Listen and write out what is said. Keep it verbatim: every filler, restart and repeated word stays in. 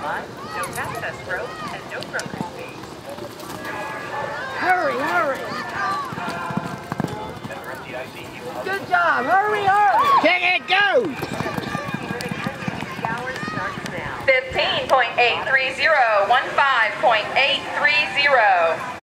line, no access road, and no broker's fees. Hurry, hurry! Good job! Hurry, hurry! Ticket, go! fifteen point eight three zero, one five point eight three zero.